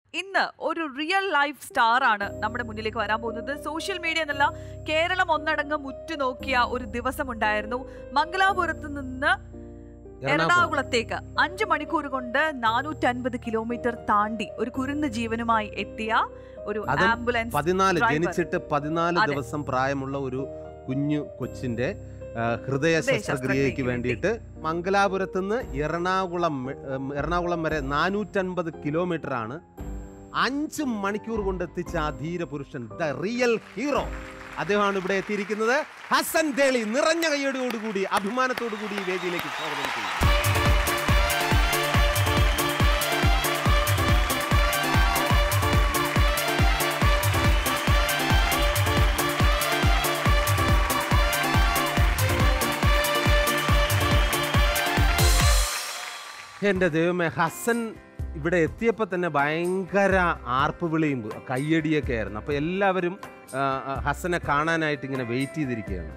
ഇന്ന് ഒരു real life star ആണ് നമ്മുടെ മുന്നിലേക്ക് വരാൻ പോകുന്നത്. സോഷ്യൽ മീഡിയ എന്നല്ല, കേരളം ഒന്നടങ്കം ഉറ്റുനോക്കിയ ഒരു ദിവസം ഉണ്ടായിരുന്നു. മംഗലാപുരത്ത് നിന്ന് എറണാകുളത്തേക്ക് 5 മണിക്കൂർ കൊണ്ട് 450 കിലോമീറ്റർ താണ്ടി ഒരു കുരുന്ന് ജീവനുമായി എത്തിയ ഒരു ആംബുലൻസ് 14 ജനിച്ചിട്ട് 14 ദിവസം പ്രായമുള്ള ഒരു കുഞ്ഞു കൊച്ചിന്റെ ഹൃദയ ശസ്ത്രക്രിയയ്ക്ക് വേണ്ടിയിട്ട് മംഗലാപുരത്ത് നിന്ന് എറണാകുളം വരെ 450 കിലോമീറ്റർ ആണ് 5 മണിക്കൂർ കൊണ്ട് എത്തിച്ച ആ ധീര പുരുഷൻ, ദ റിയൽ ഹീറോ. അദ്ദേഹമാണ് ഇവിടെ എത്തിയിരിക്കുന്നത്. ഹസൻ ദേളി നിറഞ്ഞ കയ്യോടുകൂടി അഭിമാനത്തോടുകൂടി ഈ വേദിയിലേക്ക് സ്വാഗതം ചെയ്യുന്നു. എൻ്റെ ദൈവമേ, ഹസൻ ഇവിടെ എത്തിയപ്പോൾ തന്നെ ഭയങ്കര ആർപ്പുവിളിയും കയ്യടിയൊക്കെ ആയിരുന്നു. അപ്പോൾ എല്ലാവരും ഹസനെ കാണാനായിട്ട് ഇങ്ങനെ വെയിറ്റ് ചെയ്തിരിക്കുകയാണ്.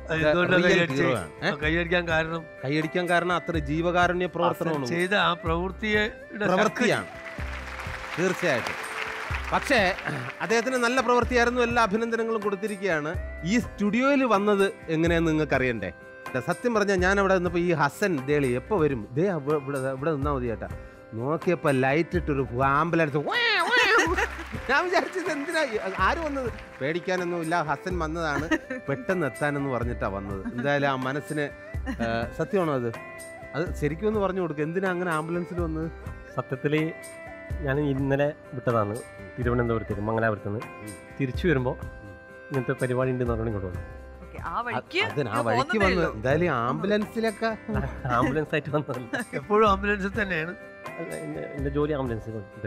കൈയടിക്കാൻ കാരണം അത്ര ജീവകാരുണ്യ പ്രവർത്തനമാണ് ചെയ്ത ആ പ്രവൃത്തിയാണ് തീർച്ചയായിട്ടും. പക്ഷേ അദ്ദേഹത്തിന് നല്ല പ്രവൃത്തിയായിരുന്നു. എല്ലാ അഭിനന്ദനങ്ങളും കൊടുത്തിരിക്കുകയാണ്. ഈ സ്റ്റുഡിയോയിൽ വന്നത് എങ്ങനെയാന്ന് നിങ്ങൾക്ക് അറിയണ്ടേ? സത്യം പറഞ്ഞാൽ ഞാൻ അവിടെ നിന്നപ്പോൾ ഈ ഹസൻ ദേളി എപ്പോൾ വരും, ഇവിടെ നിന്നാൽ മതി ചേട്ടാ. നോക്കിയപ്പോൾ ലൈറ്റ് ഇട്ടൊരു ആംബുലൻസ്. ഞാൻ വിചാരിച്ചത് എന്തിനാ ആര് വന്നത്, പേടിക്കാനൊന്നുമില്ല, ഹസൻ വന്നതാണ് പെട്ടെന്ന് എത്താനെന്ന് പറഞ്ഞിട്ടാണ് വന്നത്. എന്തായാലും ആ മനസ്സിന് സത്യമാണോ അത് ശരിക്കും ഒന്ന് പറഞ്ഞു കൊടുക്കുക, എന്തിനാ അങ്ങനെ ആംബുലൻസിൽ വന്നത്? സത്യത്തിൽ ഞാൻ ഇന്നലെ വിട്ടതാണ് തിരുവനന്തപുരത്തേക്ക്, മംഗലാപുരത്ത് നിന്ന്. തിരിച്ചു വരുമ്പോൾ ഇങ്ങനത്തെ പരിപാടി ഉണ്ടെന്ന് പറഞ്ഞു കൊണ്ടുവന്നു. ആ വഴിക്ക് വന്നു. എന്തായാലും ആംബുലൻസിലൊക്കെ ആംബുലൻസ് ആയിട്ട് വന്നതല്ല, എപ്പോഴും ആംബുലൻസിൽ തന്നെയാണ് എന്റെ ജോലി. ആംബുലൻസ്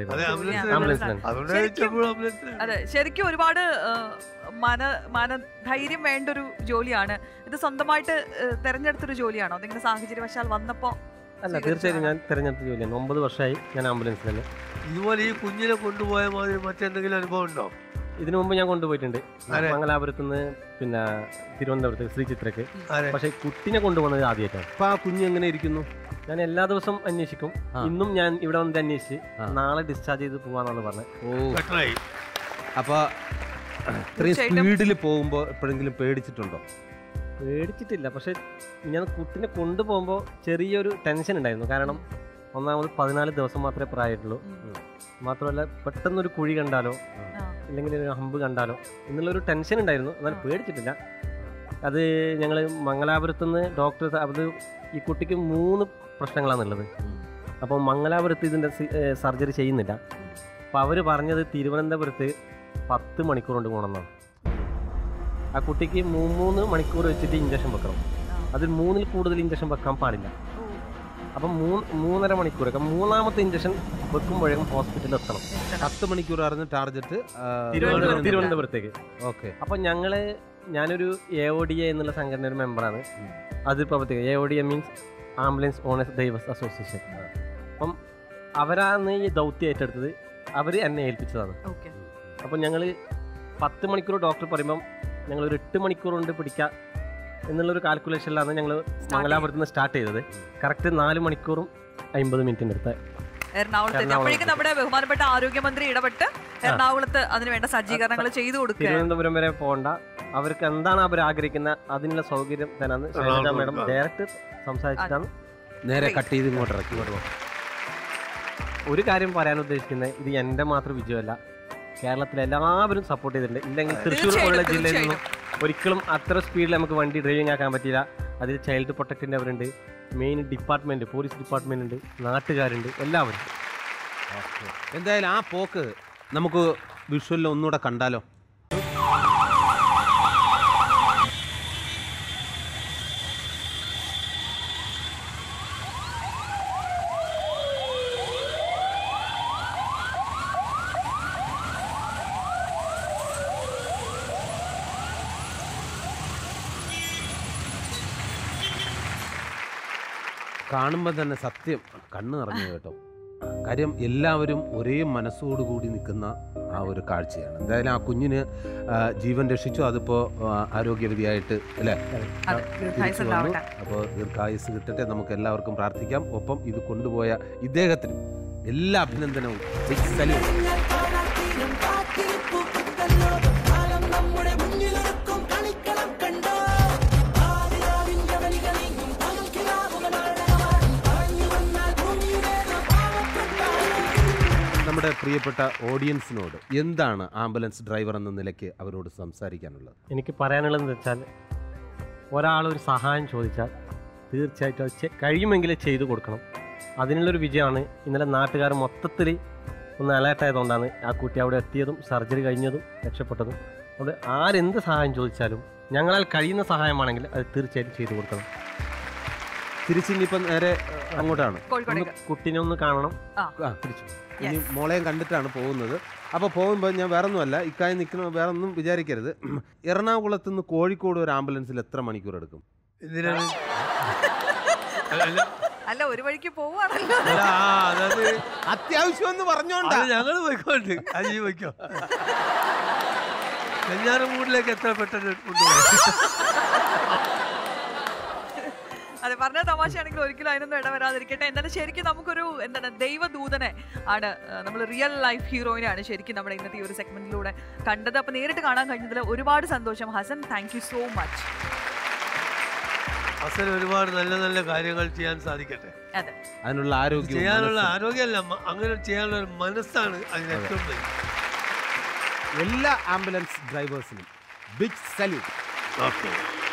അതെ, ശരിക്കും ഒരുപാട് ധൈര്യം വേണ്ട ഒരു ജോലിയാണ് ഇത്. സ്വന്തമായിട്ട് തെരഞ്ഞെടുത്തൊരു ജോലിയാണോ, എന്തെങ്കിലും സാഹചര്യവശാൽ വന്നപ്പോ? അല്ല, തീർച്ചയായും ഞാൻ തെരഞ്ഞെടുത്ത ജോലിയാണ്. 9 വർഷമായി ഞാൻ ആംബുലൻസിൽ തന്നെ. ഇതുപോലെ ഈ കുഞ്ഞിനെ കൊണ്ടുപോയ മാതിരി മറ്റെന്തെങ്കിലും അനുഭവം ഉണ്ടോ? ഇതിനു മുമ്പ് ഞാൻ കൊണ്ടുപോയിട്ടുണ്ട് മംഗലാപുരത്ത് നിന്ന്, പിന്നെ തിരുവനന്തപുരത്ത് ശ്രീ ചിത്രക്ക്. പക്ഷെ കുട്ടിനെ കൊണ്ടുപോകുന്നത് ആദ്യമായിട്ടാണ്. അപ്പൊ ആ കുഞ്ഞ് എങ്ങനെ ഇരിക്കുന്നു? ഞാൻ എല്ലാ ദിവസവും അന്വേഷിക്കും. ഇന്നും ഞാൻ ഇവിടെ വന്നിട്ട് അന്വേഷിച്ച് നാളെ ഡിസ്ചാർജ് ചെയ്ത് പോവാന്നാണ് പറഞ്ഞത്. അപ്പൊ ഇത്രയും സ്പീഡിൽ പോകുമ്പോ എപ്പോഴെങ്കിലും പേടിച്ചിട്ടുണ്ടോ? പേടിച്ചിട്ടില്ല, പക്ഷെ ഞാൻ കുട്ടിനെ കൊണ്ടുപോകുമ്പോൾ ചെറിയൊരു ടെൻഷൻ ഉണ്ടായിരുന്നു. കാരണം ഒന്നാമത് 14 ദിവസം മാത്രമേ പ്രായമായിട്ടുള്ളൂ. മാത്രമല്ല പെട്ടെന്നൊരു കുഴി കണ്ടാലോ അല്ലെങ്കിൽ ഒരു ഹമ്പ് കണ്ടാലോ എന്നുള്ളൊരു ടെൻഷൻ ഉണ്ടായിരുന്നു. എന്നാൽ പേടിച്ചിട്ടില്ല. അത് ഞങ്ങൾ മംഗലാപുരത്തുനിന്ന് ഡോക്ടർ, അത് ഈ കുട്ടിക്ക് 3 പ്രശ്നങ്ങളാണുള്ളത്. അപ്പോൾ മംഗലാപുരത്ത് ഇതിൻ്റെ സർജറി ചെയ്യുന്നില്ല. അപ്പോൾ അവർ പറഞ്ഞത് തിരുവനന്തപുരത്ത് 10 മണിക്കൂർ കൊണ്ട് പോകണമെന്നാണ്. ആ കുട്ടിക്ക് 3 മണിക്കൂർ വെച്ചിട്ട് ഇഞ്ചക്ഷൻ വെക്കണം. അതിൽ 3-ൽ കൂടുതൽ ഇഞ്ചക്ഷൻ വെക്കാൻ പാടില്ല. അപ്പം 3.5 മണിക്കൂറൊക്കെ 3ാമത്തെ ഇഞ്ചക്ഷൻ വെക്കുമ്പോഴേക്കും ഹോസ്പിറ്റലിൽ എത്തണം. 10 മണിക്കൂർ ആയിരുന്നു ടാർഗറ്റ് തിരുവനന്തപുരത്തേക്ക്. ഓക്കെ. അപ്പം ഞാനൊരു AODA എന്നുള്ള സംഘടനയുടെ മെമ്പറാണ്. അതിൽ പ്രവർത്തിക്കുക. AODA means ambulance owners drivers association. അപ്പം അവരാണ് ഈ ദൗത്യം ഏറ്റെടുത്തത്. അവർ എന്നെ ഏൽപ്പിച്ചതാണ്. അപ്പം ഞങ്ങൾ 10 മണിക്കൂർ ഡോക്ടർ പറയുമ്പം ഞങ്ങളൊരു 8 മണിക്കൂർ കൊണ്ട് പിടിക്കാം എന്നുള്ളൊരു കാൽക്കുലേഷനിലാണ് ഞങ്ങൾ മംഗലാപുരത്ത് നിന്ന് സ്റ്റാർട്ട് ചെയ്തത്. കറക്റ്റ് 4 മണിക്കൂറും 50 മിനിറ്റിൻ്റെ അടുത്ത് എറണാകുളത്തേക്ക്. അപ്പോഴേക്കും നമ്മുടെ ബഹുമാനപ്പെട്ട ആരോഗ്യമന്ത്രി ഇടപെട്ട് എറണാകുളത്ത് അതിനുവേണ്ട സജ്ജീകരണങ്ങൾ ചെയ്തു കൊടുക്കുക. തിരുവനന്തപുരം വരെ പോകണ്ട, അവർക്ക് എന്താണ് അവർ ആഗ്രഹിക്കുന്നത് അതിനുള്ള സൗകര്യം തരാന്ന് ശൈലജ മാഡം ഡയറക്റ്റ് സംസാരിച്ചിട്ടാണ് നേരെ കട്ട് ചെയ്ത് ഇങ്ങോട്ട് ഇറക്കി. ഒരു കാര്യം പറയാൻ ഉദ്ദേശിക്കുന്നത്, ഇത് എൻ്റെ മാത്രം വിജയമല്ല, കേരളത്തിലെ എല്ലാവരും സപ്പോർട്ട് ചെയ്തിട്ടുണ്ട്. ഇല്ലെങ്കിൽ തൃശ്ശൂർ പോലുള്ള ജില്ലയിൽ നിന്നും ഒരിക്കലും അത്ര സ്പീഡിൽ നമുക്ക് വണ്ടി ഡ്രൈവിംഗ് ആക്കാൻ പറ്റില്ല. അതിൽ ചൈൽഡ് പ്രൊട്ടക്റ്റിൻ്റെ അവരുണ്ട്, മെയിൻ ഡിപ്പാർട്ട്മെൻറ്റ്, പോലീസ് ഡിപ്പാർട്ട്മെൻ്റ് ഉണ്ട്, നാട്ടുകാരുണ്ട്, എല്ലാവരും. എന്തായാലും ആ പോക്ക് നമുക്ക് വിഷ്വലിൽ ഒന്നുകൂടെ കണ്ടാലോ? കാണുമ്പോൾ തന്നെ സത്യം കണ്ണ് നിറഞ്ഞു കേട്ടോ. കാര്യം എല്ലാവരും ഒരേ മനസ്സോടുകൂടി നിൽക്കുന്ന ആ ഒരു കാഴ്ചയാണ്. എന്തായാലും ആ കുഞ്ഞിന് ജീവൻ രക്ഷിച്ചു. അതിപ്പോൾ ആരോഗ്യവതിയായിട്ട് അല്ലേ വന്നു. അപ്പോൾ ദീർഘായുസ് കിട്ടട്ടെ നമുക്ക് എല്ലാവർക്കും പ്രാർത്ഥിക്കാം. ഒപ്പം ഇത് കൊണ്ടുപോയ ഇദ്ദേഹത്തിനും എല്ലാ അഭിനന്ദനവും. പ്രിയപ്പെട്ട ഓഡിയൻസിനോട് എന്താണ് ആംബുലൻസ് ഡ്രൈവർ എന്ന നിലയ്ക്ക് അവരോട് സംസാരിക്കാനുള്ളത്? എനിക്ക് പറയാനുള്ളതെന്ന് വെച്ചാൽ ഒരാളൊരു സഹായം ചോദിച്ചാൽ തീർച്ചയായിട്ടും അത് കഴിയുമെങ്കിൽ ചെയ്തു കൊടുക്കണം. അതിനുള്ളൊരു വിജയമാണ് ഇന്നലെ നാട്ടുകാർ മൊത്തത്തിൽ ഒന്ന് അലേർട്ടായതുകൊണ്ടാണ് ആ കുട്ടി അവിടെ എത്തിയതും സർജറി കഴിഞ്ഞതും രക്ഷപ്പെട്ടതും. അതുകൊണ്ട് ആരെന്ത് സഹായം ചോദിച്ചാലും ഞങ്ങളാൽ കഴിയുന്ന സഹായമാണെങ്കിൽ അത് തീർച്ചയായിട്ടും ചെയ്തു കൊടുക്കണം. തിരിച്ചിനിപ്പം നേരെ അങ്ങോട്ടാണ്, കുട്ടീനെ ഒന്ന് കാണണം. തിരിച്ചു ഇനി മോളെയും കണ്ടിട്ടാണ് പോകുന്നത്. അപ്പോൾ പോകുമ്പോൾ ഞാൻ വേറെ ഒന്നുമല്ല, ഇക്കായി നിൽക്കുന്ന വേറെ ഒന്നും വിചാരിക്കരുത്. എറണാകുളത്ത് നിന്ന് കോഴിക്കോട് ഒരു ആംബുലൻസിൽ എത്ര മണിക്കൂർ എടുക്കും? എന്തിനാണ്? അല്ല, ഒരു വഴിക്ക് പോവാണല്ലോ. അത്യാവശ്യം എന്ന് പറഞ്ഞോണ്ട് ഞങ്ങൾ പോയിക്കോണ്ട് അജി പോയിക്കോ. കല്യാണമൂടിലേക്ക് എത്ര പെട്ടെന്ന് അതെ, പറഞ്ഞ തമാശയാണെങ്കിൽ ഒരിക്കലും അതിനൊന്നും ഇടവരാതിരിക്കട്ടെ. എന്നാലും ശരിക്കും നമുക്കൊരു എന്താണ് ദൈവദൂതനെ ആണ്, നമ്മൾ റിയൽ ലൈഫ് ഹീറോയിനാണ് ശരിക്കും നമ്മുടെ ഇന്നത്തെ ഈ ഒരു സെഗ്മെന്റിലൂടെ കണ്ടത്. അപ്പൊ നേരിട്ട് കാണാൻ കഴിഞ്ഞതിൽ ഒരുപാട് സന്തോഷം Hasan. Thank you so much. Hasan ഒരുപാട് നല്ല നല്ല കാര്യങ്ങൾ ചെയ്യാൻ സാധിക്കട്ടെ. അതെ, അതിനുള്ള ആരോഗ്യം, ചെയ്യാനുള്ള ആരോഗ്യമല്ല, അങ്ങനെ ചെയ്യാനുള്ള ഒരു മനസ്സാണ് അതിന് ഏറ്റവും വലിയ. എല്ലാ ആംബുലൻസ് ഡ്രൈവേഴ്സിനും ബിഗ് സല്യൂട്ട്. ഓക്കെ.